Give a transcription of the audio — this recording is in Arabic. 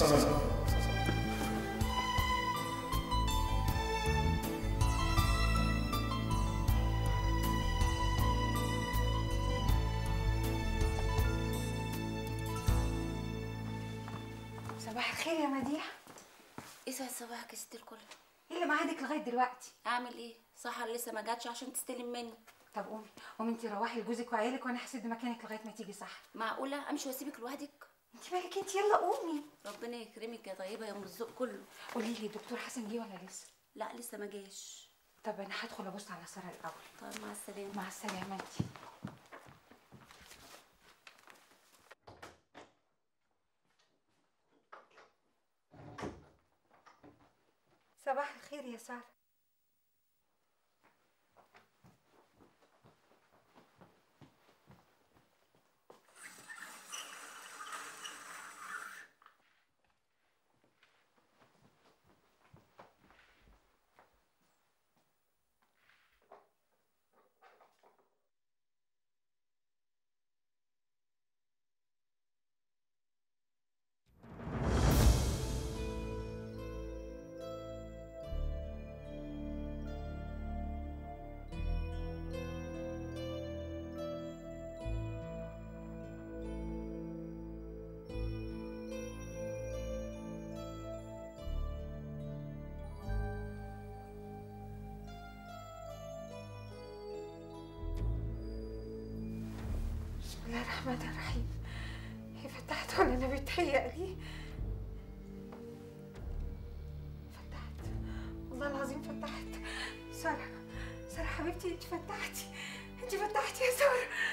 السلامة. صباح الخير يا مديحة. يسعد صباحك يا ست الكل. ايه اللي معادك لغايه دلوقتي؟ اعمل ايه؟ سحر لسه ما جاتش عشان تستلم مني. طب قومي انت روحي لجوزك وعيالك وانا هسد مكانك لغايه ما تيجي سحر. معقوله امشي واسيبك لوحدك؟ انت مالك انت، يلا قومي. ربنا يكرمك يا طيبه يا ام الذوق كله. قولي لي دكتور حسن جه ولا لسه؟ لا لسه ما جاش. طب انا هدخل ابص على ساره الاول. طيب مع السلامه. مع السلامه انت. صباح الخير يا ساره. بسم الله الرحمن الرحيم. هي فتحت ولا انا بيتهيألي؟ فتحت والله العظيم فتحت. ساره، ساره حبيبتي انت فتحتي، انت فتحتي يا ساره.